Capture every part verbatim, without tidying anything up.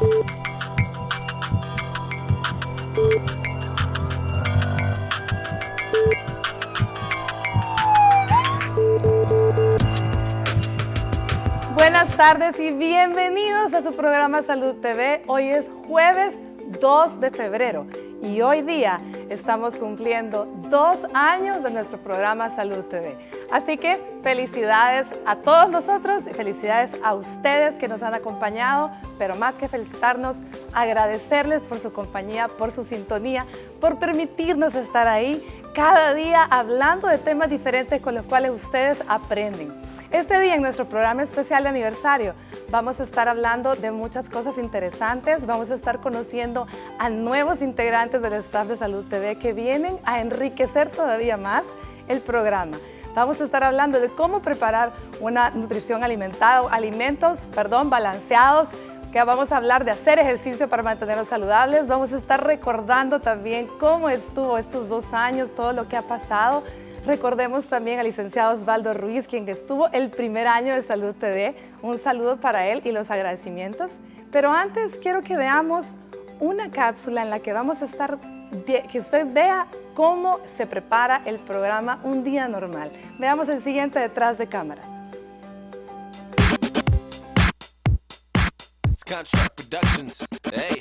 Buenas tardes y bienvenidos a su programa Salud T V. Hoy es jueves dos de febrero y hoy día estamos cumpliendo dos años de nuestro programa Salud T V. Así que felicidades a todos nosotros y felicidades a ustedes que nos han acompañado, pero más que felicitarnos, agradecerles por su compañía, por su sintonía, por permitirnos estar ahí cada día hablando de temas diferentes con los cuales ustedes aprenden. Este día en nuestro programa especial de aniversario vamos a estar hablando de muchas cosas interesantes, vamos a estar conociendo a nuevos integrantes del staff de Salud T V que vienen a enriquecer todavía más el programa. Vamos a estar hablando de cómo preparar una nutrición alimentada, alimentos, perdón, balanceados, que vamos a hablar de hacer ejercicio para mantenernos saludables. Vamos a estar recordando también cómo estuvo estos dos años, todo lo que ha pasado. Recordemos también al licenciado Osvaldo Ruiz, quien estuvo el primer año de Salud T V. Un saludo para él y los agradecimientos. Pero antes quiero que veamos una cápsula en la que vamos a estar, que usted vea cómo se prepara el programa un día normal. Veamos el siguiente detrás de cámara. Construct Productions. Hey.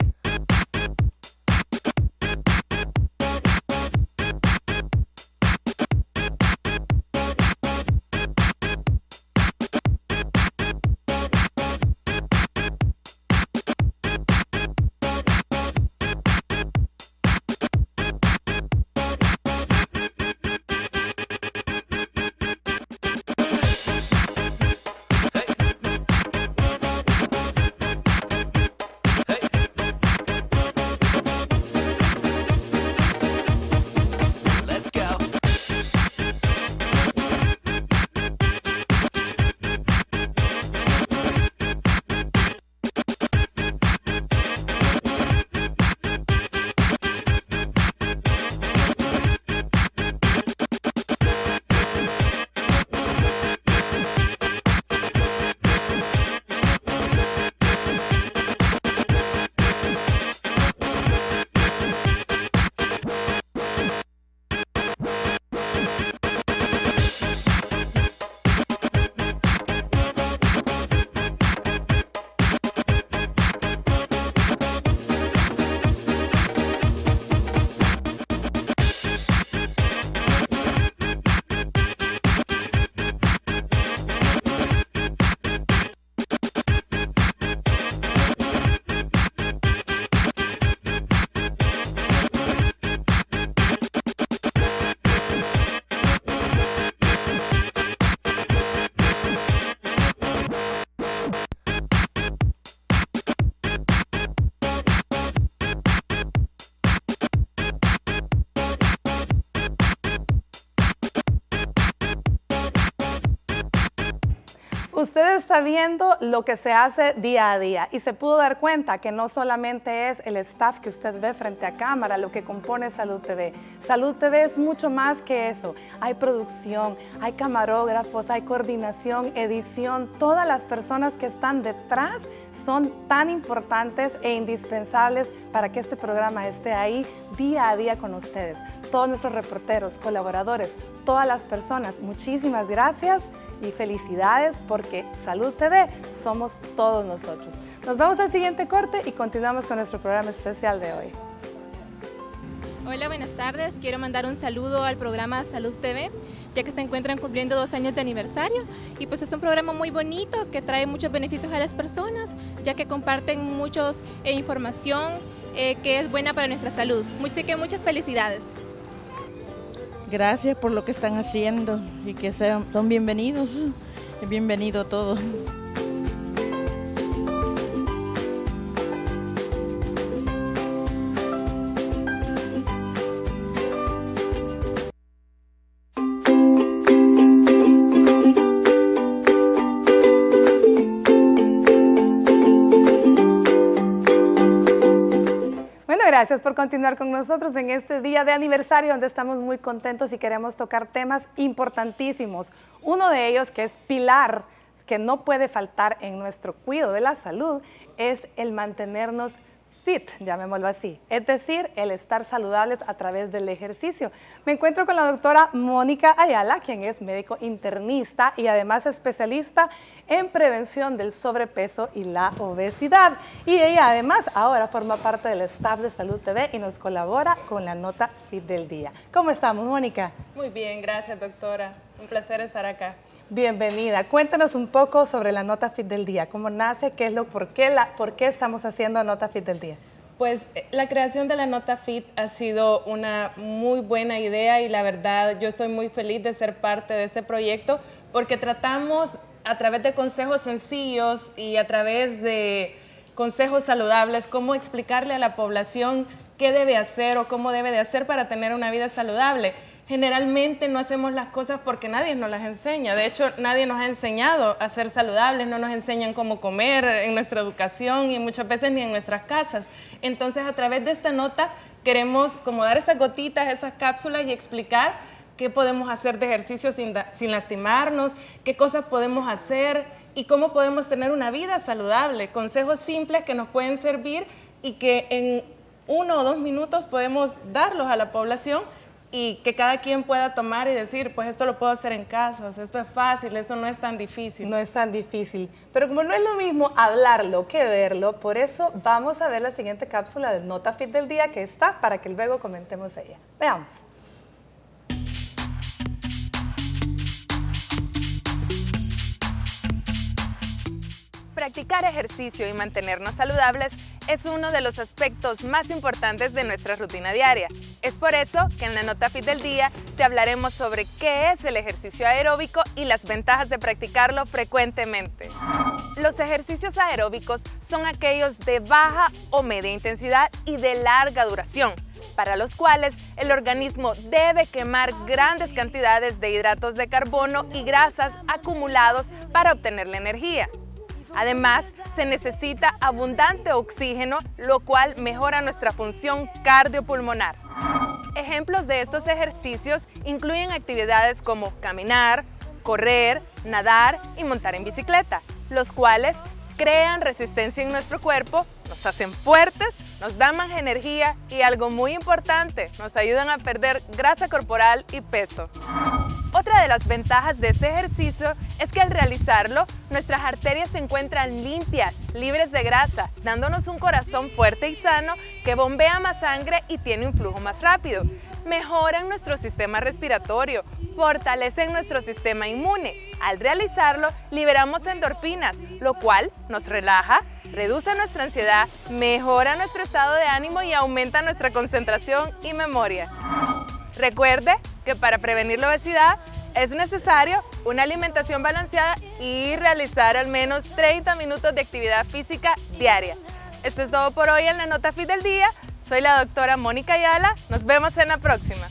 Usted está viendo lo que se hace día a día y se pudo dar cuenta que no solamente es el staff que usted ve frente a cámara lo que compone Salud T V. Salud T V es mucho más que eso. Hay producción, hay camarógrafos, hay coordinación, edición. Todas las personas que están detrás son tan importantes e indispensables para que este programa esté ahí día a día con ustedes. Todos nuestros reporteros, colaboradores, todas las personas, muchísimas gracias. Y felicidades porque Salud T V somos todos nosotros. Nos vamos al siguiente corte y continuamos con nuestro programa especial de hoy. Hola, buenas tardes. Quiero mandar un saludo al programa Salud T V, ya que se encuentran cumpliendo dos años de aniversario. Y pues es un programa muy bonito que trae muchos beneficios a las personas, ya que comparten muchos eh, información eh, que es buena para nuestra salud. Así que muchas felicidades. Gracias por lo que están haciendo y que sean, son bienvenidos, bienvenido todo. Gracias por continuar con nosotros en este día de aniversario donde estamos muy contentos y queremos tocar temas importantísimos. Uno de ellos que es pilar que no puede faltar en nuestro cuidado de la salud es el mantenernos fit, llamémoslo así, es decir, el estar saludables a través del ejercicio. Me encuentro con la doctora Mónica Ayala, quien es médico internista y además especialista en prevención del sobrepeso y la obesidad. Y ella además ahora forma parte del staff de Salud T V y nos colabora con la nota Fit del día. ¿Cómo estamos, Mónica? Muy bien, gracias, doctora. Un placer estar acá. Bienvenida. Cuéntanos un poco sobre la Nota Fit del Día. ¿Cómo nace? ¿Qué es lo, por qué, la, por qué estamos haciendo Nota Fit del Día? Pues la creación de la Nota Fit ha sido una muy buena idea y la verdad yo estoy muy feliz de ser parte de este proyecto porque tratamos a través de consejos sencillos y a través de consejos saludables cómo explicarle a la población qué debe hacer o cómo debe de hacer para tener una vida saludable. Generalmente no hacemos las cosas porque nadie nos las enseña. De hecho, nadie nos ha enseñado a ser saludables, no nos enseñan cómo comer en nuestra educación y muchas veces ni en nuestras casas. Entonces, a través de esta nota queremos como dar esas gotitas, esas cápsulas y explicar qué podemos hacer de ejercicio sin, sin lastimarnos, qué cosas podemos hacer y cómo podemos tener una vida saludable. Consejos simples que nos pueden servir y que en uno o dos minutos podemos darlos a la población y que cada quien pueda tomar y decir, pues esto lo puedo hacer en casa, o sea, esto es fácil, esto no es tan difícil. No es tan difícil, pero como no es lo mismo hablarlo que verlo, por eso vamos a ver la siguiente cápsula de Nota Fit del Día que está para que luego comentemos ella. Veamos. Practicar ejercicio y mantenernos saludables es uno de los aspectos más importantes de nuestra rutina diaria. Es por eso que en la Nota Fit del Día te hablaremos sobre qué es el ejercicio aeróbico y las ventajas de practicarlo frecuentemente. Los ejercicios aeróbicos son aquellos de baja o media intensidad y de larga duración, para los cuales el organismo debe quemar grandes cantidades de hidratos de carbono y grasas acumulados para obtener la energía. Además, se necesita abundante oxígeno, lo cual mejora nuestra función cardiopulmonar. Ejemplos de estos ejercicios incluyen actividades como caminar, correr, nadar y montar en bicicleta, los cuales crean resistencia en nuestro cuerpo, nos hacen fuertes, nos dan más energía y algo muy importante, nos ayudan a perder grasa corporal y peso. Otra de las ventajas de este ejercicio es que al realizarlo, nuestras arterias se encuentran limpias, libres de grasa, dándonos un corazón fuerte y sano que bombea más sangre y tiene un flujo más rápido. Mejoran nuestro sistema respiratorio, fortalecen nuestro sistema inmune. Al realizarlo, liberamos endorfinas, lo cual nos relaja, reduce nuestra ansiedad, mejora nuestro estado de ánimo y aumenta nuestra concentración y memoria. Recuerde que para prevenir la obesidad es necesario una alimentación balanceada y realizar al menos treinta minutos de actividad física diaria. Esto es todo por hoy en la Nota Fit del Día. Soy la doctora Mónica Ayala. Nos vemos en la próxima.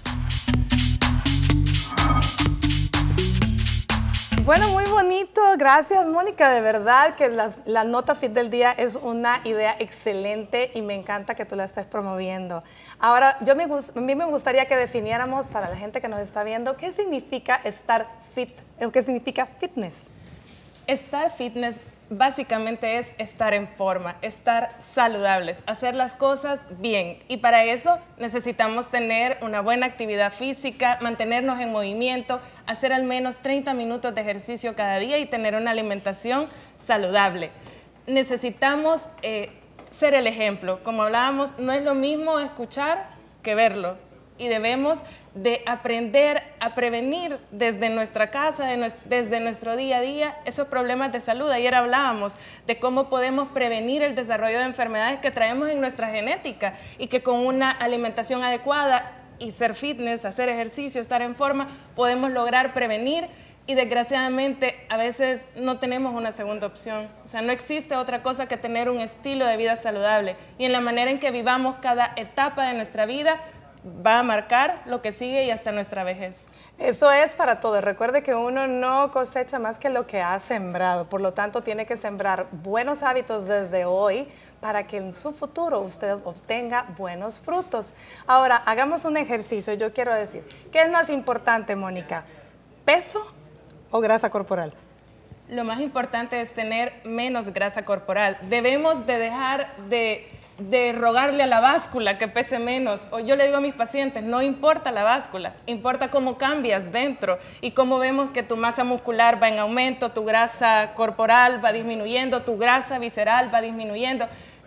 Bueno, muy bonito. Gracias, Mónica. De verdad que la, la Nota Fit del Día es una idea excelente y me encanta que tú la estés promoviendo. Ahora, yo me, a mí me gustaría que definiéramos para la gente que nos está viendo qué significa estar fit, o qué significa fitness. Estar fitness básicamente es estar en forma, estar saludables, hacer las cosas bien. Y para eso necesitamos tener una buena actividad física, mantenernos en movimiento, hacer al menos treinta minutos de ejercicio cada día y tener una alimentación saludable. Necesitamos eh, ser el ejemplo. Como hablábamos, no es lo mismo escuchar que verlo. Y debemos de aprender a prevenir desde nuestra casa, de nues- desde nuestro día a día, esos problemas de salud. Ayer hablábamos de cómo podemos prevenir el desarrollo de enfermedades que traemos en nuestra genética y que con una alimentación adecuada y ser fitness, hacer ejercicio, estar en forma, podemos lograr prevenir y desgraciadamente a veces no tenemos una segunda opción. O sea, no existe otra cosa que tener un estilo de vida saludable y en la manera en que vivamos cada etapa de nuestra vida va a marcar lo que sigue y hasta nuestra vejez. Eso es para todo. Recuerde que uno no cosecha más que lo que ha sembrado. Por lo tanto, tiene que sembrar buenos hábitos desde hoy para que en su futuro usted obtenga buenos frutos. Ahora, hagamos un ejercicio. Yo quiero decir, ¿qué es más importante, Mónica? ¿Peso o grasa corporal? lo más importante es tener menos grasa corporal. Debemos de dejar de, de rogarle a la báscula que pese menos. O yo le digo a mis pacientes, no importa la báscula, importa cómo cambias dentro y cómo vemos que tu masa muscular va en aumento, tu grasa corporal va disminuyendo, tu grasa visceral va disminuyendo.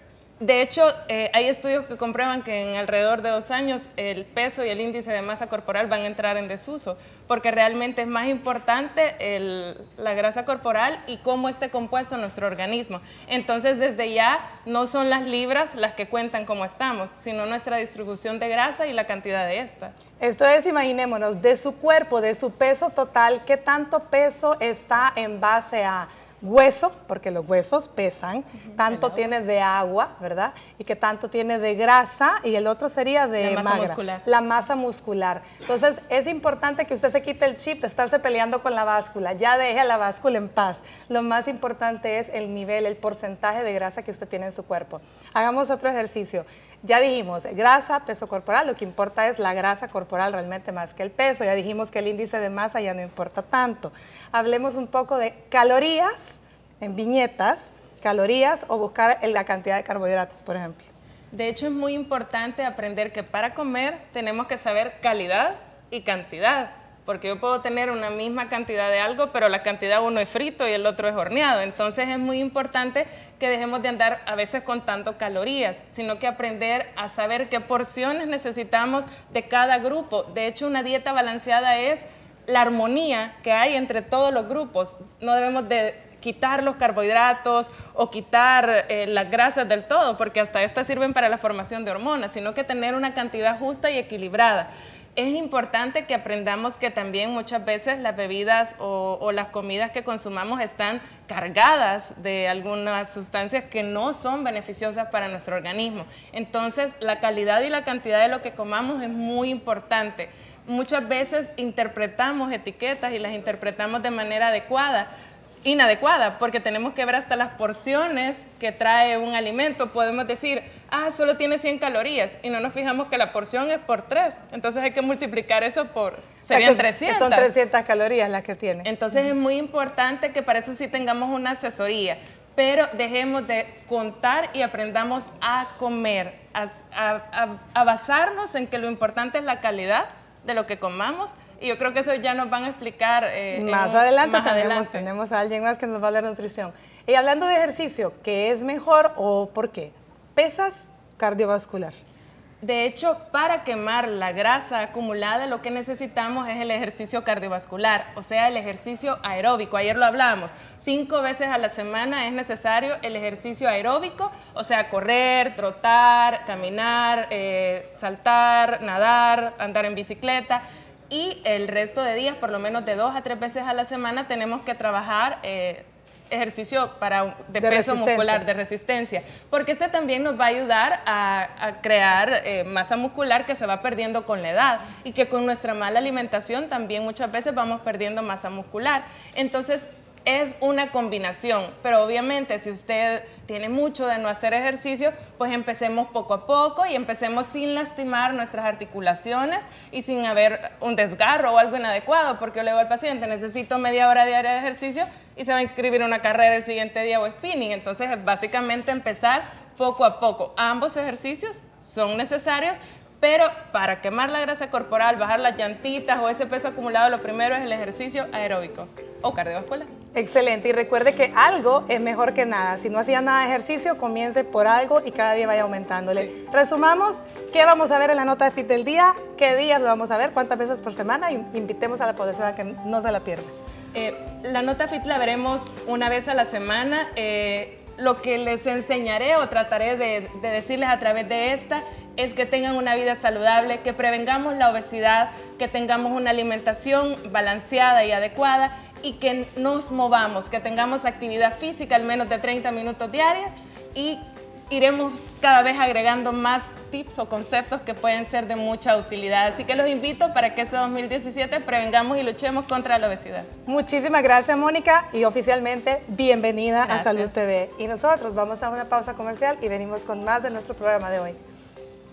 De hecho, eh, hay estudios que comprueban que en alrededor de dos años el peso y el índice de masa corporal van a entrar en desuso, porque realmente es más importante el, la grasa corporal y cómo esté compuesto nuestro organismo. Entonces, desde ya no son las libras las que cuentan cómo estamos, sino nuestra distribución de grasa y la cantidad de esta. Esto es, imaginémonos, de su cuerpo, de su peso total, ¿qué tanto peso está en base a hueso, porque los huesos pesan, uh-huh, tanto tiene de agua, ¿verdad? Y que tanto tiene de grasa, y el otro sería de la masa magra, muscular. La masa muscular. Entonces, es importante que usted se quite el chip de estarse peleando con la báscula, ya deje a la báscula en paz. Lo más importante es el nivel, el porcentaje de grasa que usted tiene en su cuerpo. Hagamos otro ejercicio. Ya dijimos, grasa, peso corporal, lo que importa es la grasa corporal realmente más que el peso. Ya dijimos que el índice de masa ya no importa tanto. Hablemos un poco de calorías en viñetas, calorías o buscar la cantidad de carbohidratos, por ejemplo. De hecho, es muy importante aprender que para comer tenemos que saber calidad y cantidad. Porque yo puedo tener una misma cantidad de algo, pero la cantidad uno es frito y el otro es horneado. Entonces es muy importante que dejemos de andar a veces contando calorías, sino que aprender a saber qué porciones necesitamos de cada grupo. De hecho, una dieta balanceada es la armonía que hay entre todos los grupos. No debemos de quitar los carbohidratos o quitar eh, las grasas del todo, porque hasta estas sirven para la formación de hormonas, sino que tener una cantidad justa y equilibrada. Es importante que aprendamos que también muchas veces las bebidas o, o las comidas que consumamos están cargadas de algunas sustancias que no son beneficiosas para nuestro organismo. Entonces, la calidad y la cantidad de lo que comamos es muy importante. Muchas veces interpretamos etiquetas y las interpretamos de manera adecuada, inadecuada, porque tenemos que ver hasta las porciones que trae un alimento. Podemos decir, ah, solo tiene cien calorías, y no nos fijamos que la porción es por tres. Entonces hay que multiplicar eso por, serían trescientas. Son trescientas calorías las que tiene. Entonces uh-huh. es muy importante que para eso sí tengamos una asesoría, pero dejemos de contar y aprendamos a comer, a, a, a, a basarnos en que lo importante es la calidad de lo que comamos. Y yo creo que eso ya nos van a explicar eh, más, en, adelante, más tenemos, adelante. Tenemos a alguien más que nos va a hablar de nutrición. Y hablando de ejercicio, ¿qué es mejor o por qué? Pesas, cardiovascular. De hecho, para quemar la grasa acumulada, lo que necesitamos es el ejercicio cardiovascular, o sea, el ejercicio aeróbico. Ayer lo hablábamos, cinco veces a la semana es necesario el ejercicio aeróbico, o sea, correr, trotar, caminar, eh, saltar, nadar, andar en bicicleta. Y el resto de días, por lo menos de dos a tres veces a la semana, tenemos que trabajar eh, ejercicio para, de, de peso muscular, de resistencia, porque este también nos va a ayudar a, a crear eh, masa muscular que se va perdiendo con la edad y que con nuestra mala alimentación también muchas veces vamos perdiendo masa muscular. Entonces, es una combinación, pero obviamente si usted tiene mucho de no hacer ejercicio, pues empecemos poco a poco y empecemos sin lastimar nuestras articulaciones y sin haber un desgarro o algo inadecuado, porque yo le digo al paciente, necesito media hora diaria de ejercicio y se va a inscribir en una carrera el siguiente día o spinning. Entonces es básicamente empezar poco a poco. Ambos ejercicios son necesarios, pero para quemar la grasa corporal, bajar las llantitas o ese peso acumulado, lo primero es el ejercicio aeróbico o cardiovascular. Excelente, y recuerde que algo es mejor que nada. Si no hacía nada de ejercicio, comience por algo y cada día vaya aumentándole. Sí. Resumamos, ¿qué vamos a ver en la nota de Fit del día? ¿Qué días lo vamos a ver? ¿Cuántas veces por semana? Y invitemos a la población a que no se la pierda. Eh, la nota Fit la veremos una vez a la semana. Eh, lo que les enseñaré o trataré de, de decirles a través de esta es que tengan una vida saludable, que prevengamos la obesidad, que tengamos una alimentación balanceada y adecuada y que nos movamos, que tengamos actividad física al menos de treinta minutos diarios y iremos cada vez agregando más tips o conceptos que pueden ser de mucha utilidad. Así que los invito para que este dos mil diecisiete prevengamos y luchemos contra la obesidad. Muchísimas gracias, Mónica, y oficialmente bienvenida gracias. a Salud T V. Y nosotros vamos a una pausa comercial y venimos con más de nuestro programa de hoy.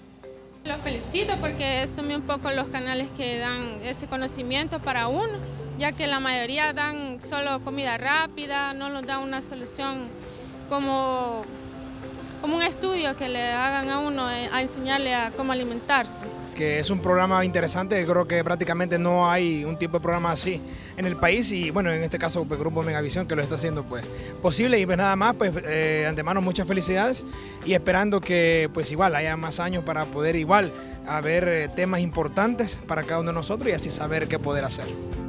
Los felicito porque son un poco los canales que dan ese conocimiento para uno ya que la mayoría dan solo comida rápida, no nos dan una solución como, como un estudio que le hagan a uno a enseñarle a cómo alimentarse. Que es un programa interesante, creo que prácticamente no hay un tipo de programa así en el país y bueno, en este caso pues, Grupo Megavisión que lo está haciendo pues posible y pues nada más, pues eh, antemano muchas felicidades y esperando que pues igual haya más años para poder igual haber eh, temas importantes para cada uno de nosotros y así saber qué poder hacer.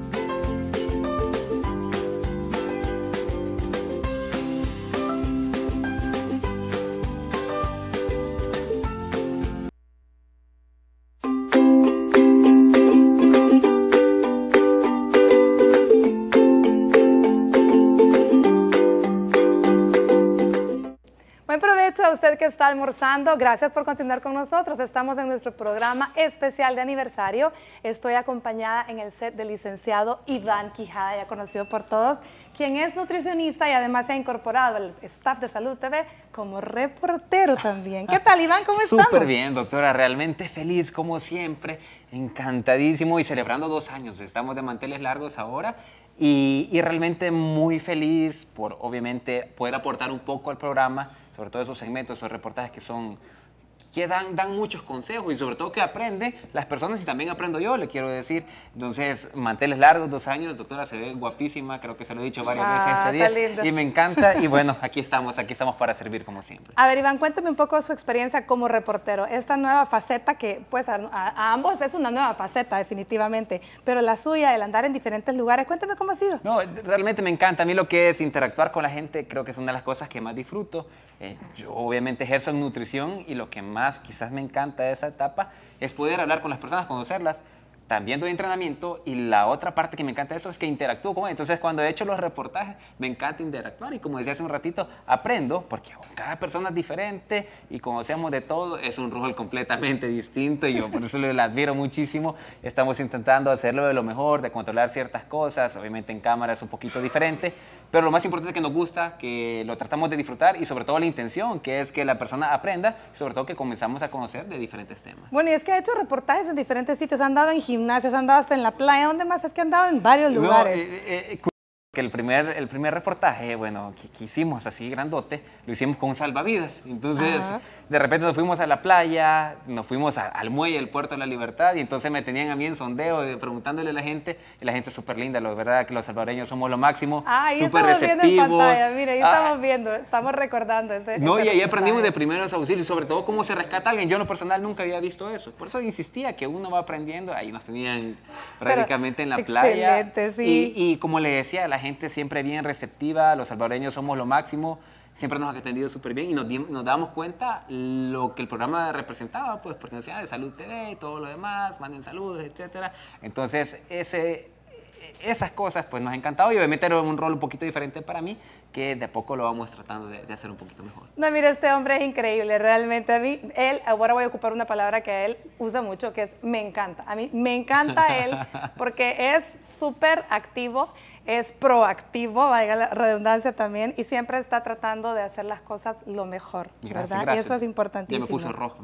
A usted que está almorzando, gracias por continuar con nosotros. Estamos en nuestro programa especial de aniversario. Estoy acompañada en el set del licenciado Iván Quijada, ya conocido por todos, quien es nutricionista y además se ha incorporado al staff de Salud T V como reportero también. ¿Qué tal, Iván? ¿Cómo estamos? Súper bien, doctora. Realmente feliz, como siempre. Encantadísimo y celebrando dos años. Estamos de manteles largos ahora. Y, y realmente muy feliz por, obviamente, poder aportar un poco al programa, sobre todo esos segmentos, esos reportajes que son, que dan, dan muchos consejos y sobre todo que aprenden las personas y también aprendo yo, le quiero decir. Entonces, manteles largos, dos años, doctora, se ve guapísima, creo que se lo he dicho varias ah, veces ese día. Lindo. Y me encanta y bueno, aquí estamos, aquí estamos para servir como siempre. A ver, Iván, cuéntame un poco de su experiencia como reportero, esta nueva faceta que pues a, a ambos es una nueva faceta definitivamente, pero la suya, el andar en diferentes lugares, cuéntame cómo ha sido. No, realmente me encanta, a mí lo que es interactuar con la gente creo que es una de las cosas que más disfruto. Eh, yo obviamente ejerzo en nutrición y lo que más quizás me encanta de esa etapa es poder hablar con las personas, conocerlas. También doy entrenamiento y la otra parte que me encanta de eso es que interactúo con ellos. Entonces, cuando he hecho los reportajes, me encanta interactuar y como decía hace un ratito, aprendo porque cada persona es diferente y conocemos de todo. Es un rol completamente distinto y yo por eso lo admiro muchísimo. Estamos intentando hacerlo de lo mejor, de controlar ciertas cosas. Obviamente en cámara es un poquito diferente, pero lo más importante es que nos gusta, que lo tratamos de disfrutar y sobre todo la intención, que es que la persona aprenda y sobre todo que comenzamos a conocer de diferentes temas. Bueno, y es que ha hecho reportajes en diferentes sitios, ha andado en gimnasios, ha andado hasta en la playa, ¿dónde más? Es que ha andado en varios lugares. No, eh, eh, que el primer, el primer reportaje, bueno, que, que hicimos así grandote, lo hicimos con un salvavidas. Entonces, ajá, de repente nos fuimos a la playa, nos fuimos a, al muelle, el Puerto de la Libertad, y entonces me tenían a mí en sondeo, de, preguntándole a la gente, y la gente es súper linda, la verdad que los salvadoreños somos lo máximo, ah, ahí súper estamos receptivos. viendo en pantalla, mire, ahí ah, estamos viendo, estamos recordando ese. No, ese y ahí aprendimos de primeros auxilios, sobre todo cómo se rescata a alguien. Yo en lo personal nunca había visto eso, por eso insistía que uno va aprendiendo, ahí nos tenían prácticamente Pero, en la playa. Excelente, sí. Y, y como le decía, la gente siempre bien receptiva, los salvadoreños somos lo máximo, siempre nos han atendido súper bien y nos, nos damos cuenta lo que el programa representaba, pues porque nos decía de Salud T V y todo lo demás, manden saludos, etcétera. Entonces, ese, esas cosas pues nos ha encantado y obviamente era un rol un poquito diferente para mí, que de a poco lo vamos tratando de, de hacer un poquito mejor. No, mire, este hombre es increíble, realmente. A mí, él, ahora voy a ocupar una palabra que él usa mucho, que es me encanta. A mí me encanta él porque es súper activo, es proactivo, valga la redundancia también, y siempre está tratando de hacer las cosas lo mejor, gracias, ¿verdad? Gracias. Y eso es importantísimo. Ya me puso rojo.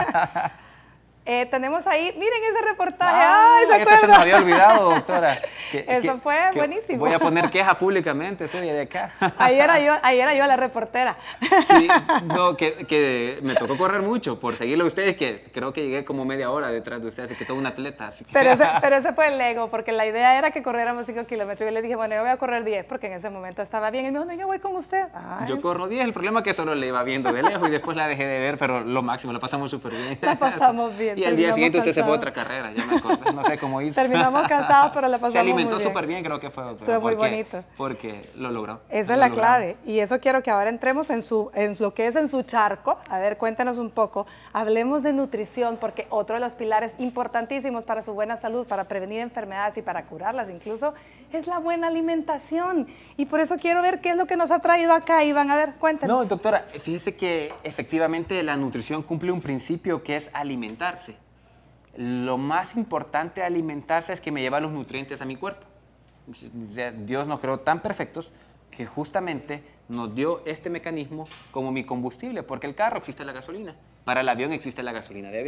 Eh, tenemos ahí, miren ese reportaje. Ah, ¡Ay, se eso se me había olvidado, doctora. Que, eso que, fue que buenísimo. Voy a poner queja públicamente, soy de acá. Ahí era yo, ahí era yo la reportera. Sí, no, que, que me tocó correr mucho por seguirlo a ustedes, que creo que llegué como media hora detrás de ustedes, así que todo un atleta. Así que... pero, ese, pero ese fue el ego, porque la idea era que corriéramos cinco kilómetros. Yo le dije, bueno, yo voy a correr diez, porque en ese momento estaba bien. Y me dijo, no, yo voy con usted. Ay. Yo corro diez, el problema es que solo le iba viendo de lejos y después la dejé de ver, pero lo máximo, la pasamos súper bien. La pasamos bien. Y al día siguiente usted se fue a otra carrera, ya me acordé, no sé cómo hizo. Terminamos cansados, pero la pasamos Se alimentó súper bien, creo que fue. Estuvo muy bonito. Porque lo logró. Esa es la clave, y eso quiero que ahora entremos en, su, en lo que es en su charco. A ver, cuéntanos un poco, hablemos de nutrición, porque otro de los pilares importantísimos para su buena salud, para prevenir enfermedades y para curarlas incluso, es la buena alimentación. Y por eso quiero ver qué es lo que nos ha traído acá, Iván. A ver, cuéntanos. No, doctora, fíjese que efectivamente la nutrición cumple un principio que es alimentarse. Lo más importante de alimentarse es que me lleva los nutrientes a mi cuerpo. Dios nos creó tan perfectos que justamente nos dio este mecanismo como mi combustible, porque el carro existe la gasolina, para el avión existe la gasolina de avión,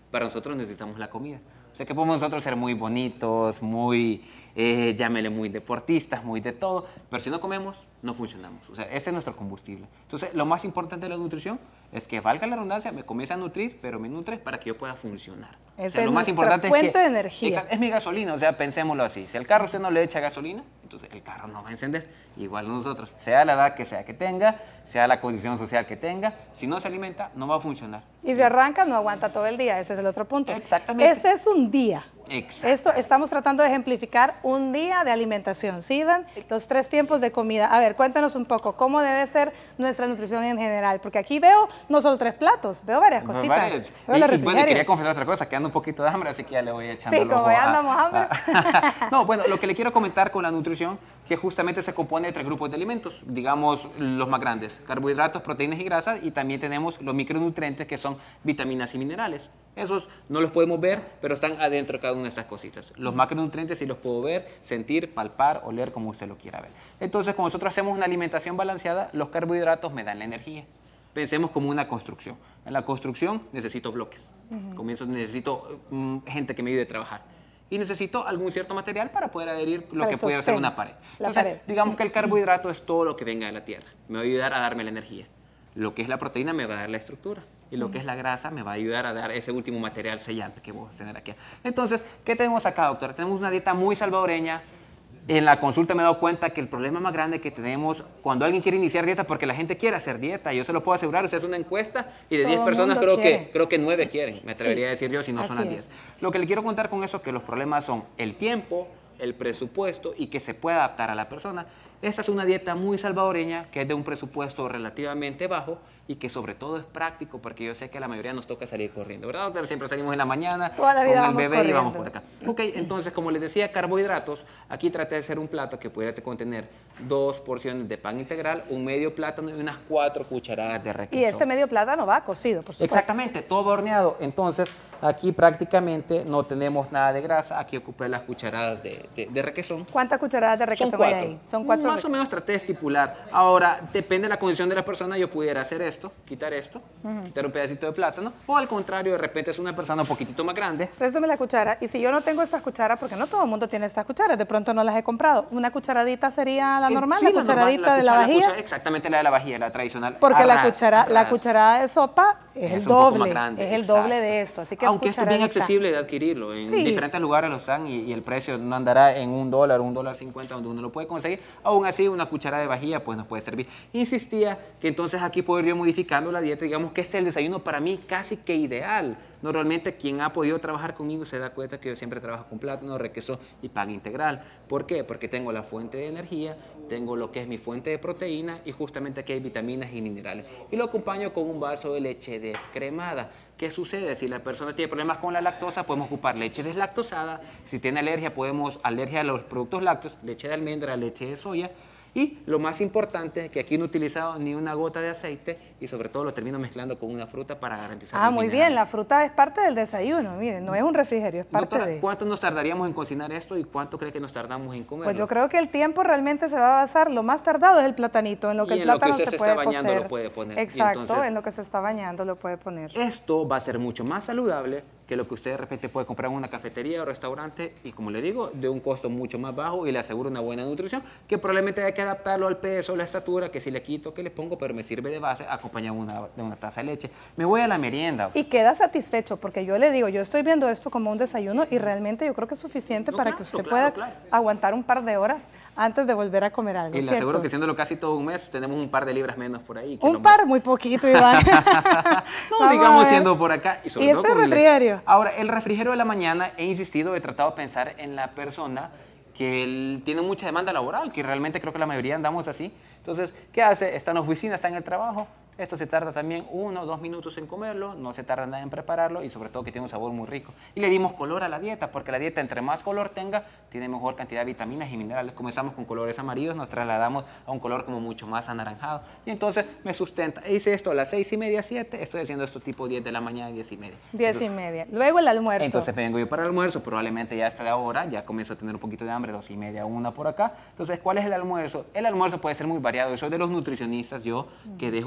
para nosotros necesitamos la comida. O sea que podemos nosotros ser muy bonitos, muy, eh, llámele muy deportistas, muy de todo, pero si no comemos, no funcionamos. O sea, ese es nuestro combustible. Entonces, lo más importante de la nutrición es que, valga la redundancia, me comienza a nutrir, pero me nutre para que yo pueda funcionar. Esa o sea, es lo más nuestra importante fuente es que, de energía. Exacto, es mi gasolina, o sea, pensémoslo así. Si al carro usted no le echa gasolina, entonces el carro no va a encender. Igual nosotros, sea la edad que sea que tenga, sea la condición social que tenga, si no se alimenta, no va a funcionar. Y si arranca, no aguanta todo el día, ese es el otro punto. Exactamente. Este es un día. Exacto. Esto estamos tratando de ejemplificar un día de alimentación, ¿sí, Iván? Los tres tiempos de comida. A ver, cuéntanos un poco, ¿cómo debe ser nuestra nutrición en general? Porque aquí veo no solo tres platos, veo varias cositas. Varias. Veo y, los y bueno, quería refrigerios. confesar otra cosa, que ando un poquito de hambre, así que ya le voy echando Sí, el como ojo ya a- andamos hambre. a- No, bueno, lo que le quiero comentar con la nutrición, que justamente se compone de tres grupos de alimentos, digamos los más grandes, carbohidratos, proteínas y grasas, y también tenemos los micronutrientes que son vitaminas y minerales. Esos no los podemos ver, pero están adentro de cada una de estas cositas. Los macronutrientes sí los puedo ver, sentir, palpar, oler, como usted lo quiera ver. Entonces, cuando nosotros hacemos una alimentación balanceada, los carbohidratos me dan la energía. Pensemos como una construcción. En la construcción necesito bloques. Comienzo, necesito mm, gente que me ayude a trabajar. Y necesito algún cierto material para poder adherir lo Para que el puede ser sostén, una pared. la Entonces, pared. digamos que el carbohidrato es todo lo que venga de la tierra. Me va a ayudar a darme la energía. Lo que es la proteína me va a dar la estructura. Y lo que es la grasa me va a ayudar a dar ese último material sellante que vamos a tener aquí. Entonces, ¿qué tenemos acá, doctora? Tenemos una dieta muy salvadoreña. En la consulta me he dado cuenta que el problema más grande que tenemos cuando alguien quiere iniciar dieta, porque la gente quiere hacer dieta, yo se lo puedo asegurar, usted hace una encuesta y de Todo diez el personas mundo creo quiere. que, creo que nueve quieren, me atrevería Sí, a decir yo, si no son así las diez. es. Lo que le quiero contar con eso es que los problemas son el tiempo, el presupuesto y que se pueda adaptar a la persona. Esta es una dieta muy salvadoreña que es de un presupuesto relativamente bajo y que sobre todo es práctico porque yo sé que a la mayoría nos toca salir corriendo, ¿verdad, doctor? Siempre salimos en la mañana Toda la vida con el vamos bebé y vamos corriendo. por acá. Ok, entonces como les decía, carbohidratos, aquí traté de hacer un plato que pudiera contener dos porciones de pan integral, un medio plátano y unas cuatro cucharadas de requesón. Y este medio plátano va cocido, por supuesto. Exactamente, todo va horneado. Entonces, aquí prácticamente no tenemos nada de grasa. Aquí ocupé las cucharadas de, de, de requesón. ¿Cuántas cucharadas de requesón Son hay cuatro. ahí? Son cuatro. Más o menos traté de estipular. Ahora, depende de la condición de la persona, yo pudiera hacer esto, quitar esto, quitar un pedacito de plátano, o al contrario, de repente es una persona un poquitito más grande. Préstame la cuchara. Y si yo no tengo estas cucharas, porque no todo el mundo tiene estas cucharas, de pronto no las he comprado. ¿Una cucharadita sería la El- normal? sí, ¿La normal, cucharadita de la cuchara- vajilla? cuchara- exactamente la de la vajilla, la tradicional. Porque la, Arras, cuchara, la arras. cucharada de sopa es, Es el un poco más doble, grande, es el exacto. doble de esto, así que Aunque es esto es bien cucharadita. accesible de adquirirlo, en Sí. diferentes lugares lo están y, y el precio no andará en un dólar, un dólar cincuenta donde uno lo puede conseguir, aún así una cuchara de vajilla pues nos puede servir. Insistía que entonces aquí podría ir modificando la dieta, digamos que este es el desayuno para mí casi que ideal. Normalmente quien ha podido trabajar conmigo se da cuenta que yo siempre trabajo con plátano, requesón y pan integral. ¿Por qué? Porque tengo la fuente de energía, tengo lo que es mi fuente de proteína y justamente aquí hay vitaminas y minerales. Y lo acompaño con un vaso de leche descremada. ¿Qué sucede? Si la persona tiene problemas con la lactosa, podemos ocupar leche deslactosada. Si tiene alergia, podemos alergia a los productos lácteos, leche de almendra, leche de soya. Y lo más importante, que aquí no he utilizado ni una gota de aceite y sobre todo lo termino mezclando con una fruta para garantizar Ah, los muy minerales. bien, la fruta es parte del desayuno, miren, no es un refrigerio, es parte Doctora, de... ¿cuánto nos tardaríamos en cocinar esto y cuánto cree que nos tardamos en comerlo? Pues yo creo que el tiempo realmente se va a basar, lo más tardado es el platanito, en lo que Y el en lo que plátano usted se, se puede está bañando cocer. lo puede poner. Y Exacto, entonces- en lo que se está bañando lo puede poner. Esto va a ser mucho más saludable que lo que usted de repente puede comprar en una cafetería o restaurante y, como le digo, de un costo mucho más bajo y le aseguro una buena nutrición, que probablemente hay que adaptarlo al peso, la estatura, que si le quito, que le pongo, pero me sirve de base acompañado de una, de una taza de leche. Me voy a la merienda. Y queda satisfecho, porque yo le digo, yo estoy viendo esto como un desayuno y realmente yo creo que es suficiente No, para claro, que usted claro, pueda claro. aguantar un par de horas antes de volver a comer algo, Y le ¿cierto? aseguro que haciéndolo casi todo un mes, tenemos un par de libras menos por ahí. que Un lo par, más- muy poquito, Iván. No, Vamos a digamos ver. siendo por acá. Y, sobre ¿Y todo este con el- refrigerio? Ahora, el refrigerio de la mañana, he insistido, he tratado de pensar en la persona que él tiene mucha demanda laboral, que realmente creo que la mayoría andamos así. Entonces, ¿qué hace? Está en la oficina, está en el trabajo. Esto se tarda también uno o dos minutos en comerlo, no se tarda nada en prepararlo y sobre todo que tiene un sabor muy rico. Y le dimos color a la dieta, porque la dieta entre más color tenga, tiene mejor cantidad de vitaminas y minerales. Comenzamos con colores amarillos, nos trasladamos a un color como mucho más anaranjado. Y entonces me sustenta. Hice esto a las seis y media, siete, estoy haciendo esto tipo diez de la mañana, diez y media. Diez y media. Luego el almuerzo. Entonces vengo yo para el almuerzo, probablemente ya hasta ahora, ya comienzo a tener un poquito de hambre, dos y media, una por acá. Entonces, ¿cuál es el almuerzo? El almuerzo puede ser muy variado. Yo soy de los nutricionistas, yo, que dejo arroz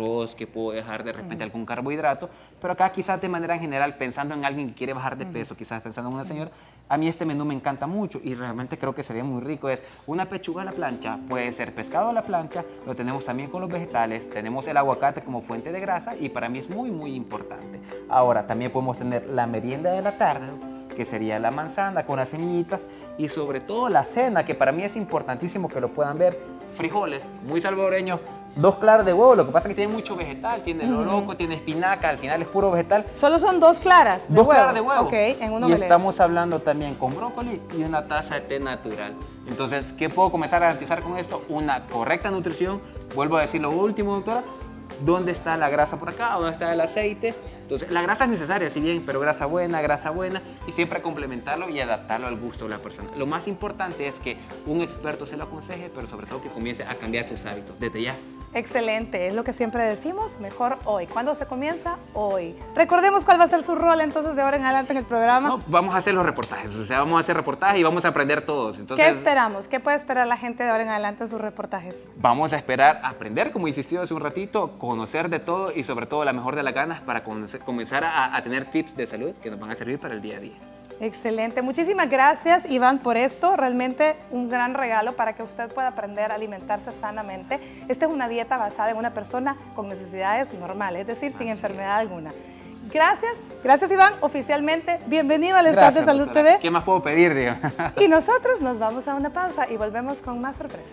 arroz, que puedo dejar de repente uh-huh. algún carbohidrato, pero acá quizás de manera en general, pensando en alguien que quiere bajar de peso, uh-huh. quizás pensando en una señora, a mí este menú me encanta mucho y realmente creo que sería muy rico. Es una pechuga a la plancha, puede ser pescado a la plancha, lo tenemos también con los vegetales, tenemos el aguacate como fuente de grasa y para mí es muy, muy importante. Ahora, también podemos tener la merienda de la tarde, que sería la manzana con las semillitas y sobre todo la cena, que para mí es importantísimo que lo puedan ver, frijoles, muy salvadoreños, dos claras de huevo, lo que pasa es que tiene mucho vegetal, tiene loroco, uh-huh. tiene espinaca, al final es puro vegetal. Solo son dos claras de dos huevo. claras de huevo. Ok, en uno y estamos hablando también con brócoli y una taza de té natural. Entonces, ¿qué puedo comenzar a garantizar con esto? Una correcta nutrición. Vuelvo a decir lo último, doctora. ¿Dónde está la grasa por acá? ¿Dónde está el aceite? Entonces, la grasa es necesaria, si bien, pero grasa buena, grasa buena, y siempre complementarlo y adaptarlo al gusto de la persona. Lo más importante es que un experto se lo aconseje, pero sobre todo que comience a cambiar sus hábitos desde ya. Excelente, es lo que siempre decimos, mejor hoy. ¿Cuándo se comienza? Hoy. Recordemos cuál va a ser su rol entonces de ahora en adelante en el programa. No, vamos a hacer los reportajes, o sea, vamos a hacer reportajes y vamos a aprender todos. Entonces, ¿qué esperamos? ¿Qué puede esperar la gente de ahora en adelante en sus reportajes? Vamos a esperar aprender, como insistió hace un ratito, conocer de todo y sobre todo la mejor de las ganas para conocer, comenzar a, a tener tips de salud que nos van a servir para el día a día. Excelente, muchísimas gracias Iván por esto, realmente un gran regalo para que usted pueda aprender a alimentarse sanamente. Esta es una dieta basada en una persona con necesidades normales, es decir, sin enfermedad alguna. Gracias, gracias Iván, oficialmente bienvenido al Staff de Salud T V. ¿Qué más puedo pedir, Diego? Y nosotros nos vamos a una pausa y volvemos con más sorpresas.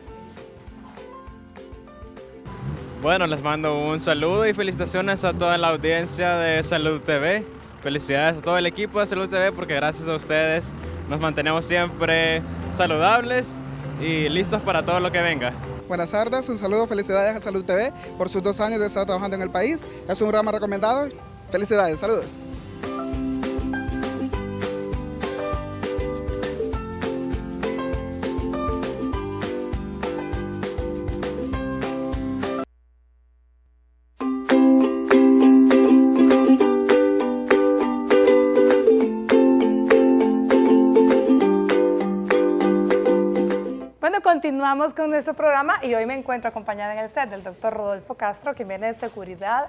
Bueno, les mando un saludo y felicitaciones a toda la audiencia de Salud T V. Felicidades a todo el equipo de Salud T V porque gracias a ustedes nos mantenemos siempre saludables y listos para todo lo que venga. Buenas tardes, un saludo, felicidades a Salud T V por sus dos años de estar trabajando en el país. Es un programa recomendado. Felicidades, saludos. Continuamos con nuestro programa y hoy me encuentro acompañada en el set del doctor Rodolfo Castro, que viene de seguridad,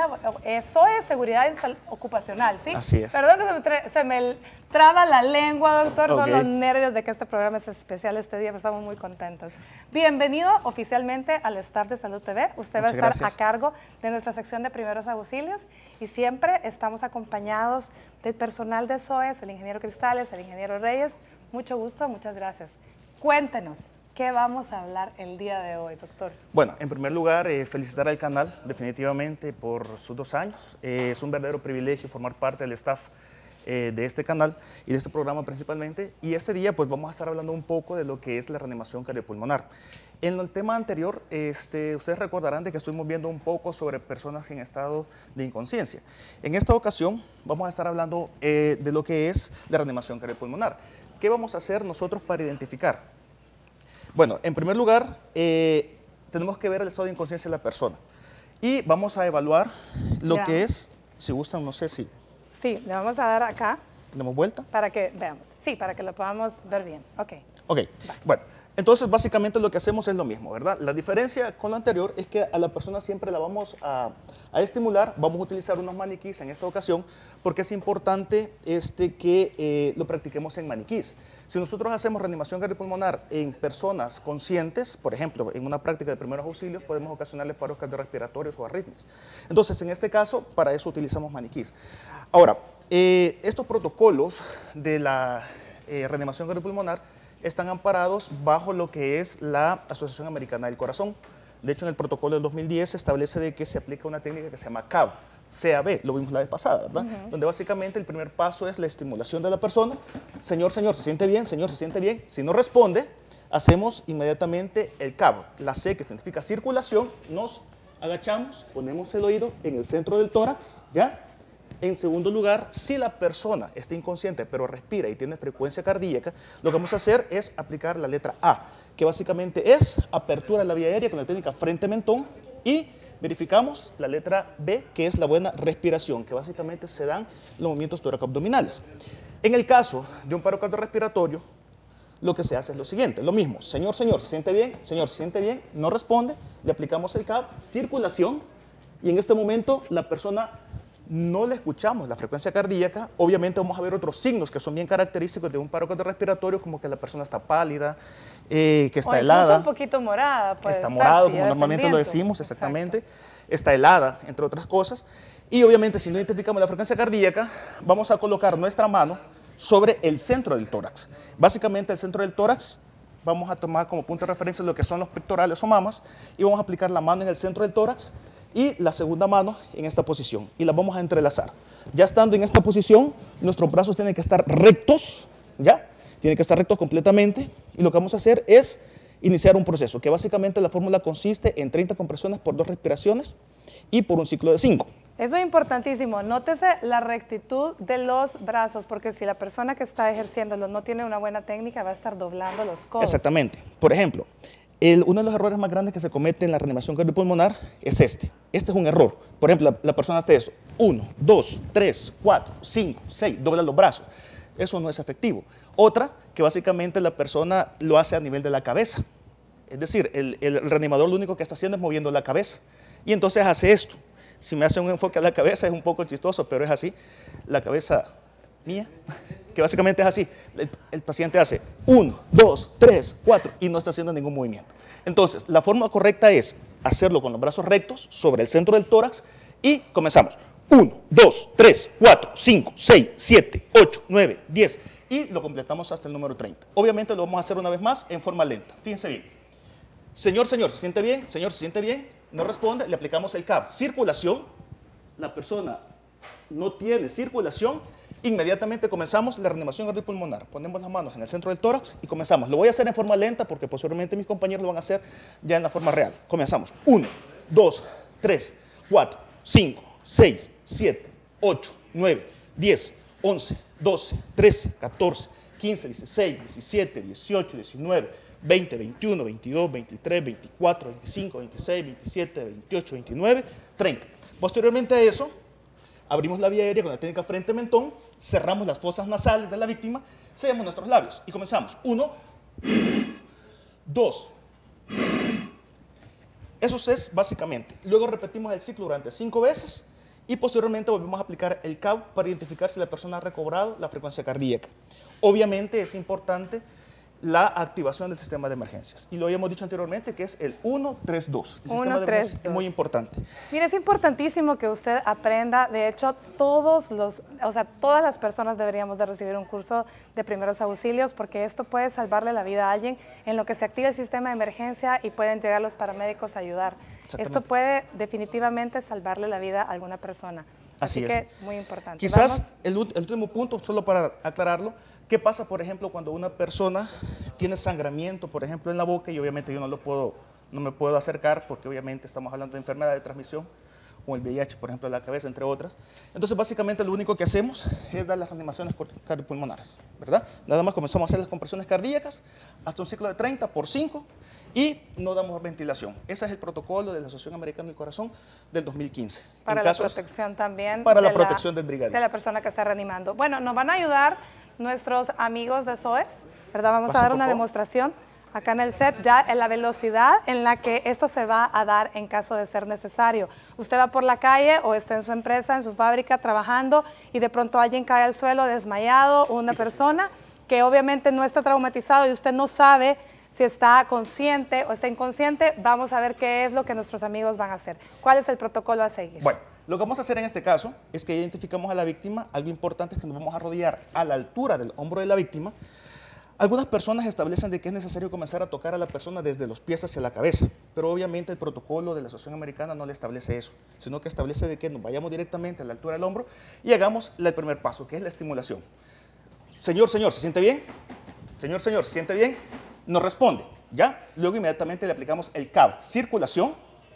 eso es seguridad ocupacional, ¿sí? Así es. Perdón que se me, tra se me traba la lengua, doctor, okay. Son los nervios de que este programa es especial este día, pero estamos muy contentos. Bienvenido oficialmente al staff de Salud T V. Usted Muchas va a estar gracias. a cargo de nuestra sección de primeros auxilios y siempre estamos acompañados del personal de S O E S, el ingeniero Cristales, el ingeniero Reyes. Mucho gusto, muchas gracias. Cuéntenos. ¿Qué vamos a hablar el día de hoy, doctor? Bueno, en primer lugar, eh, felicitar al canal definitivamente por sus dos años. Eh, es un verdadero privilegio formar parte del staff eh, de este canal y de este programa principalmente. Y este día pues vamos a estar hablando un poco de lo que es la reanimación cardiopulmonar. En el tema anterior, este, ustedes recordarán de que estuvimos viendo un poco sobre personas en estado de inconsciencia. En esta ocasión vamos a estar hablando eh, de lo que es la reanimación cardiopulmonar. ¿Qué vamos a hacer nosotros para identificar? Bueno, en primer lugar, eh, tenemos que ver el estado de inconsciencia de la persona y vamos a evaluar lo Veamos. que es, si gustan, no sé si... Sí, le vamos a dar acá. ¿Damos vuelta? Para que veamos, sí, para que lo podamos ver bien. Ok. Ok, Va. bueno, entonces básicamente lo que hacemos es lo mismo, ¿verdad? La diferencia con lo anterior es que a la persona siempre la vamos a, a estimular, vamos a utilizar unos maniquís en esta ocasión porque es importante este, que eh, lo practiquemos en maniquís. Si nosotros hacemos reanimación cardiopulmonar en personas conscientes, por ejemplo, en una práctica de primeros auxilios, podemos ocasionarle paros cardiorrespiratorios o arritmias. Entonces, en este caso, para eso utilizamos maniquís. Ahora, eh, estos protocolos de la eh, reanimación cardiopulmonar están amparados bajo lo que es la Asociación Americana del Corazón. De hecho, en el protocolo del dos mil diez se establece de que se aplica una técnica que se llama C A B, C A B, lo vimos la vez pasada, ¿verdad? Uh-huh. Donde básicamente el primer paso es la estimulación de la persona. Señor, señor, ¿se siente bien? Señor, ¿se siente bien? Si no responde, hacemos inmediatamente el C A B. La C, que significa circulación, nos agachamos, ponemos el oído en el centro del tórax, ¿ya? En segundo lugar, si la persona está inconsciente pero respira y tiene frecuencia cardíaca, lo que vamos a hacer es aplicar la letra A, que básicamente es apertura de la vía aérea con la técnica frente-mentón, y verificamos la letra B, que es la buena respiración, que básicamente se dan los movimientos tóraco-abdominales. En el caso de un paro cardiorrespiratorio, lo que se hace es lo siguiente, lo mismo, señor, señor, ¿se siente bien? Señor, ¿se siente bien? No responde, le aplicamos el C A B, circulación, y en este momento la persona no le escuchamos la frecuencia cardíaca. Obviamente vamos a ver otros signos que son bien característicos de un paro cardiorrespiratorio, como que la persona está pálida, eh, que está o helada. un poquito morada. Puede está estar, morado, sí, como normalmente lo decimos, exactamente. Exacto. Está helada, entre otras cosas. Y obviamente si no identificamos la frecuencia cardíaca, vamos a colocar nuestra mano sobre el centro del tórax. Básicamente el centro del tórax vamos a tomar como punto de referencia lo que son los pectorales o mamas y vamos a aplicar la mano en el centro del tórax y la segunda mano en esta posición y las vamos a entrelazar. Ya estando en esta posición, nuestros brazos tienen que estar rectos, ¿ya? Tienen que estar rectos completamente y lo que vamos a hacer es iniciar un proceso que básicamente la fórmula consiste en treinta compresiones por dos respiraciones y por un ciclo de cinco. Eso es importantísimo. Nótese la rectitud de los brazos, porque si la persona que está ejerciéndolo no tiene una buena técnica, va a estar doblando los codos. Exactamente. Por ejemplo, el, uno de los errores más grandes que se comete en la reanimación cardiopulmonar es este. Este es un error. Por ejemplo, la, la persona hace esto. Uno, dos, tres, cuatro, cinco, seis, dobla los brazos. Eso no es efectivo. Otra, que básicamente la persona lo hace a nivel de la cabeza. Es decir, el, el reanimador lo único que está haciendo es moviendo la cabeza. Y entonces hace esto. Si me hace un enfoque a la cabeza es un poco chistoso, pero es así. La cabeza mía, que básicamente es así. El, el paciente hace uno, dos, tres, cuatro y no está haciendo ningún movimiento. Entonces, la forma correcta es hacerlo con los brazos rectos sobre el centro del tórax y comenzamos. uno, dos, tres, cuatro, cinco, seis, siete, ocho, nueve, diez y lo completamos hasta el número treinta. Obviamente lo vamos a hacer una vez más en forma lenta. Fíjense bien. Señor, señor, ¿se siente bien? Señor, ¿se siente bien? No responde, le aplicamos el C A B. Circulación, la persona no tiene circulación, inmediatamente comenzamos la reanimación cardiopulmonar. Ponemos las manos en el centro del tórax y comenzamos. Lo voy a hacer en forma lenta porque posiblemente mis compañeros lo van a hacer ya en la forma real. Comenzamos. uno, dos, tres, cuatro, cinco, seis, siete, ocho, nueve, diez, once, doce, trece, catorce, quince, dieciséis, diecisiete, dieciocho, diecinueve, veinte, veintiuno, veintidós, veintitrés, veinticuatro, veinticinco, veintiséis, veintisiete, veintiocho, veintinueve, treinta. Posteriormente a eso, abrimos la vía aérea con la técnica frente-mentón, cerramos las fosas nasales de la víctima, sellamos nuestros labios y comenzamos. Uno, dos. Eso es básicamente. Luego repetimos el ciclo durante cinco veces y posteriormente volvemos a aplicar el C A B para identificar si la persona ha recobrado la frecuencia cardíaca. Obviamente es importante la activación del sistema de emergencias. Y lo habíamos dicho anteriormente que es el uno tres dos. El sistema de emergencias es muy importante. Mire, es importantísimo que usted aprenda. De hecho, todos los, o sea, todas las personas deberíamos de recibir un curso de primeros auxilios porque esto puede salvarle la vida a alguien en lo que se activa el sistema de emergencia y pueden llegar los paramédicos a ayudar. Esto puede definitivamente salvarle la vida a alguna persona. Así, Así es. que, muy importante. Quizás el, el último punto, solo para aclararlo, ¿qué pasa, por ejemplo, cuando una persona tiene sangramiento, por ejemplo, en la boca y obviamente yo no, lo puedo, no me puedo acercar porque obviamente estamos hablando de enfermedad de transmisión, como el V I H, por ejemplo, de la cabeza, entre otras? Entonces, básicamente, lo único que hacemos es dar las reanimaciones cardiopulmonares, ¿verdad? Nada más comenzamos a hacer las compresiones cardíacas hasta un ciclo de treinta por cinco y no damos ventilación. Ese es el protocolo de la Asociación Americana del Corazón del dos mil quince. Para en la casos, protección también. Para de la protección del brigadista. De la persona que está reanimando. Bueno, nos van a ayudar nuestros amigos de S O E S, ¿verdad? Vamos Pasen, a dar por una favor. demostración acá en el set, ya en la velocidad en la que esto se va a dar en caso de ser necesario. Usted va por la calle o está en su empresa, en su fábrica, trabajando y de pronto alguien cae al suelo desmayado, una persona que obviamente no está traumatizado y usted no sabe si está consciente o está inconsciente. Vamos a ver qué es lo que nuestros amigos van a hacer. ¿Cuál es el protocolo a seguir? Bueno, lo que vamos a hacer en este caso es que identificamos a la víctima. Algo importante es que nos vamos a rodear a la altura del hombro de la víctima. Algunas personas establecen de que es necesario comenzar a tocar a la persona desde los pies hacia la cabeza, pero obviamente el protocolo de la Asociación Americana no le establece eso, sino que establece de que nos vayamos directamente a la altura del hombro y hagamos el primer paso, que es la estimulación. Señor, señor, ¿se siente bien? Señor, señor, ¿se siente bien? Nos responde, ¿ya? Luego inmediatamente le aplicamos el C A B, circulación.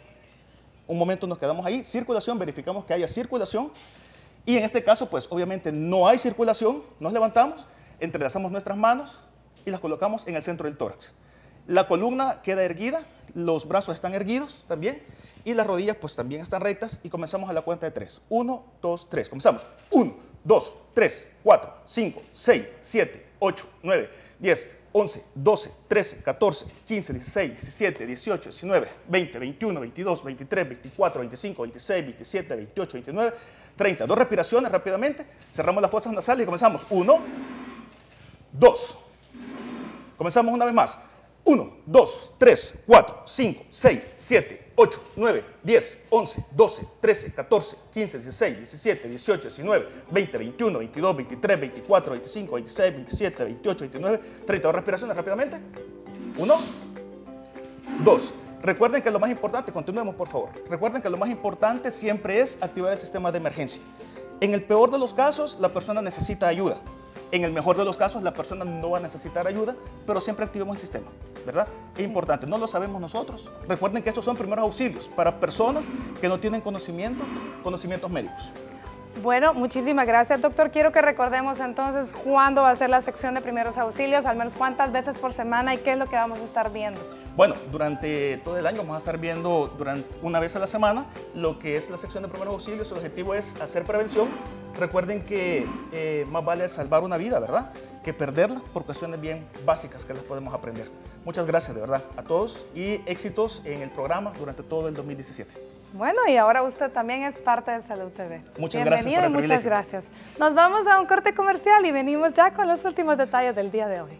Un momento nos quedamos ahí, circulación, verificamos que haya circulación. Y en este caso, pues obviamente no hay circulación, nos levantamos, entrelazamos nuestras manos y las colocamos en el centro del tórax. La columna queda erguida, los brazos están erguidos también y las rodillas pues también están rectas y comenzamos a la cuenta de tres. Uno, dos, tres. Comenzamos. Uno, dos, tres, cuatro, cinco, seis, siete, ocho, nueve, diez, once, doce, trece, catorce, quince, dieciséis, diecisiete, dieciocho, diecinueve, veinte, veintiuno, veintidós, veintitrés, veinticuatro, veinticinco, veintiséis, veintisiete, veintiocho, veintinueve, treinta. Dos respiraciones rápidamente. Cerramos las fosas nasales y comenzamos. uno, dos. Comenzamos una vez más. uno, dos, tres, cuatro, cinco, seis, siete, ocho, nueve, diez, once, doce, trece, catorce, quince, dieciséis, diecisiete, dieciocho, diecinueve, veinte, veintiuno, veintidós, veintitrés, veinticuatro, veinticinco, veintiséis, veintisiete, veintiocho, veintinueve, treinta. Dos respiraciones rápidamente. uno, dos. Recuerden que lo más importante, continuemos por favor. Recuerden que lo más importante siempre es activar el sistema de emergencia. En el peor de los casos, la persona necesita ayuda. En el mejor de los casos, la persona no va a necesitar ayuda, pero siempre activemos el sistema, ¿verdad? Es importante, no lo sabemos nosotros. Recuerden que estos son primeros auxilios para personas que no tienen conocimiento, conocimientos médicos. Bueno, muchísimas gracias, doctor. Quiero que recordemos entonces cuándo va a ser la sección de primeros auxilios, al menos cuántas veces por semana y qué es lo que vamos a estar viendo. Bueno, durante todo el año vamos a estar viendo durante una vez a la semana lo que es la sección de primeros auxilios. El objetivo es hacer prevención. Recuerden que eh, más vale salvar una vida, ¿verdad?, que perderla por cuestiones bien básicas que las podemos aprender. Muchas gracias, de verdad, a todos y éxitos en el programa durante todo el dos mil diecisiete. Bueno, y ahora usted también es parte de Salud T V. Muchas gracias por el Bienvenido y muchas gracias. Nos vamos a un corte comercial y venimos ya con los últimos detalles del día de hoy.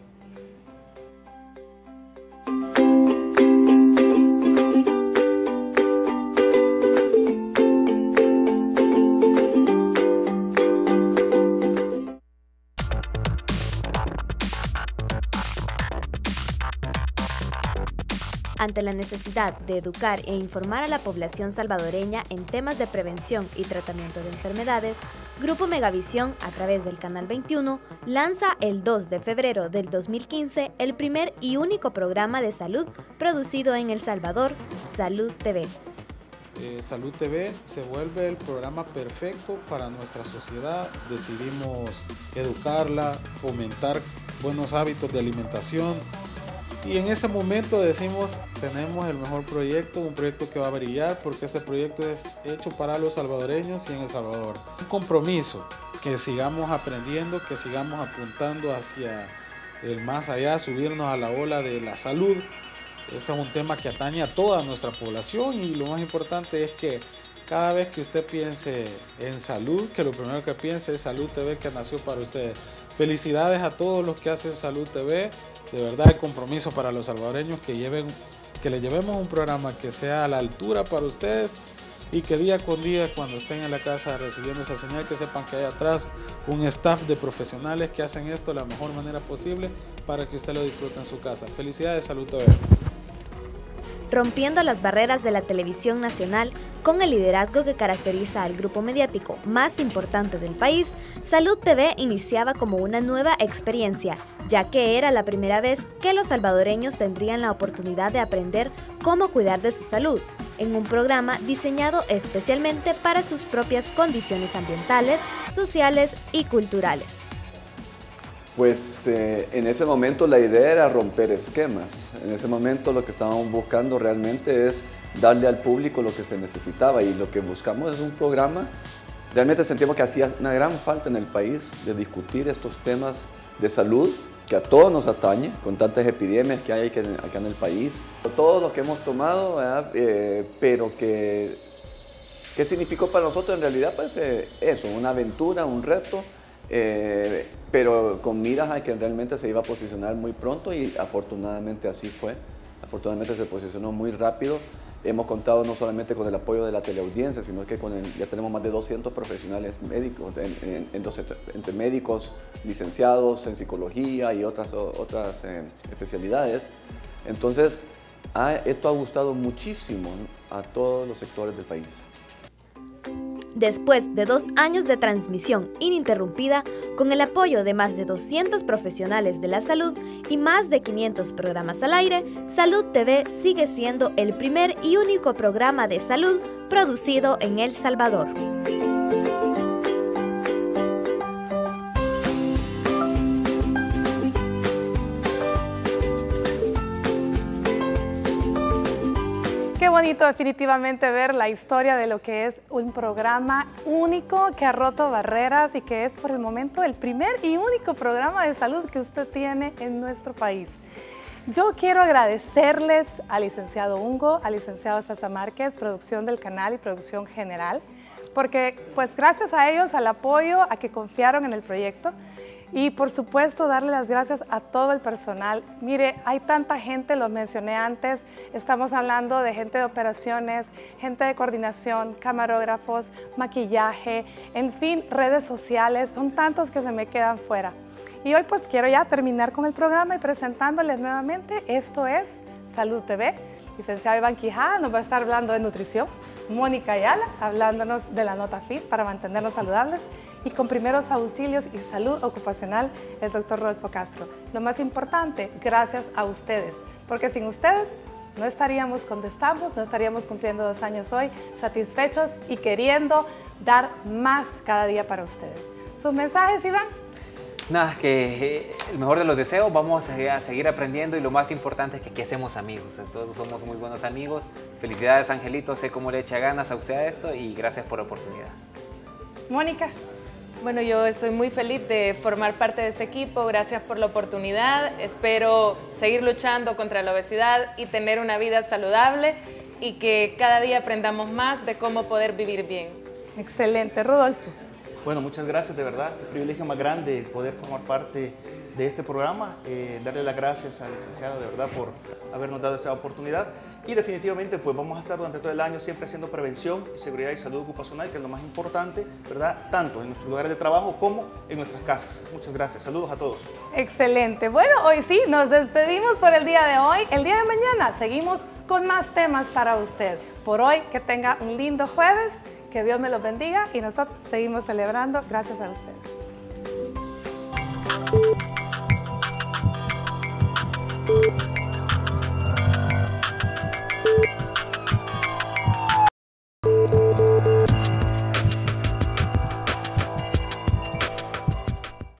Ante la necesidad de educar e informar a la población salvadoreña en temas de prevención y tratamiento de enfermedades, Grupo Megavisión, a través del Canal veintiuno, lanza el dos de febrero del dos mil quince el primer y único programa de salud producido en El Salvador, Salud T V. Eh, Salud T V se vuelve el programa perfecto para nuestra sociedad. Decidimos educarla, fomentar buenos hábitos de alimentación. Y en ese momento decimos, tenemos el mejor proyecto, un proyecto que va a brillar porque este proyecto es hecho para los salvadoreños y en El Salvador. Un compromiso, que sigamos aprendiendo, que sigamos apuntando hacia el más allá, subirnos a la ola de la salud. Este es un tema que atañe a toda nuestra población y lo más importante es que cada vez que usted piense en salud, que lo primero que piense es Salud T V, que nació para ustedes. Felicidades a todos los que hacen Salud T V. De verdad, el compromiso para los salvadoreños, que, lleven, que le llevemos un programa que sea a la altura para ustedes y que día con día, cuando estén en la casa recibiendo esa señal, que sepan que hay atrás un staff de profesionales que hacen esto de la mejor manera posible para que usted lo disfrute en su casa. Felicidades, Salud T V. Rompiendo las barreras de la televisión nacional, con el liderazgo que caracteriza al grupo mediático más importante del país, Salud T V iniciaba como una nueva experiencia, ya que era la primera vez que los salvadoreños tendrían la oportunidad de aprender cómo cuidar de su salud, en un programa diseñado especialmente para sus propias condiciones ambientales, sociales y culturales. Pues eh, en ese momento la idea era romper esquemas. En ese momento lo que estábamos buscando realmente es darle al público lo que se necesitaba, y lo que buscamos es un programa. Realmente sentimos que hacía una gran falta en el país de discutir estos temas de salud que a todos nos atañe, con tantas epidemias que hay acá en el país. Todo lo que hemos tomado, eh, pero que, ¿qué significó para nosotros en realidad? Pues eh, eso, una aventura, un reto. Eh, pero con miras a que realmente se iba a posicionar muy pronto, y afortunadamente así fue. Afortunadamente se posicionó muy rápido. Hemos contado no solamente con el apoyo de la teleaudiencia, sino que con el, ya tenemos más de doscientos profesionales médicos, en, en, entonces, entre médicos licenciados en psicología y otras, otras eh, especialidades. Entonces, ha, esto ha gustado muchísimo a todos los sectores del país. Después de dos años de transmisión ininterrumpida, con el apoyo de más de doscientos profesionales de la salud y más de quinientos programas al aire, Salud T V sigue siendo el primer y único programa de salud producido en El Salvador. Qué bonito definitivamente ver la historia de lo que es un programa único que ha roto barreras y que es por el momento el primer y único programa de salud que usted tiene en nuestro país. Yo quiero agradecerles al licenciado Ungo, al licenciado Sasa Márquez, producción del canal y producción general, porque pues gracias a ellos, al apoyo, a que confiaron en el proyecto. Y por supuesto darle las gracias a todo el personal. Mire, hay tanta gente, lo mencioné antes, estamos hablando de gente de operaciones, gente de coordinación, camarógrafos, maquillaje, en fin, redes sociales, son tantos que se me quedan fuera. Y hoy pues quiero ya terminar con el programa y presentándoles nuevamente, esto es Salud T V. Licenciado Iván Quijada nos va a estar hablando de nutrición, Mónica Ayala hablándonos de la nota fit para mantenernos saludables, y con primeros auxilios y salud ocupacional, el doctor Rodolfo Castro. Lo más importante, gracias a ustedes, porque sin ustedes no estaríamos donde estamos, no estaríamos cumpliendo dos años hoy, satisfechos y queriendo dar más cada día para ustedes. ¿Sus mensajes, Iván? Nada, que eh, el mejor de los deseos, vamos a, a seguir aprendiendo y lo más importante es que aquí hacemos amigos, todos somos muy buenos amigos. Felicidades, Angelito, sé cómo le echa ganas a usted a esto y gracias por la oportunidad. Mónica. Bueno, yo estoy muy feliz de formar parte de este equipo, gracias por la oportunidad, espero seguir luchando contra la obesidad y tener una vida saludable y que cada día aprendamos más de cómo poder vivir bien. Excelente, Rodolfo. Bueno, muchas gracias, de verdad, qué privilegio más grande poder formar parte de este programa, eh, darle las gracias al licenciado de verdad por habernos dado esa oportunidad y definitivamente pues vamos a estar durante todo el año siempre haciendo prevención, seguridad y salud ocupacional, que es lo más importante, ¿verdad? Tanto en nuestros lugares de trabajo como en nuestras casas. Muchas gracias, saludos a todos. Excelente, bueno, hoy sí, nos despedimos por el día de hoy, el día de mañana seguimos con más temas para usted. Por hoy, que tenga un lindo jueves, que Dios me los bendiga y nosotros seguimos celebrando gracias a usted. Thank you.